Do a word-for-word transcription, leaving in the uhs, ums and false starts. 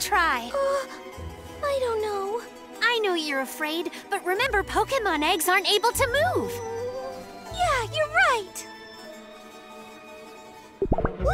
try. Uh, I don't know. I know you're afraid, but remember Pokémon eggs aren't able to move. Yeah, you're right.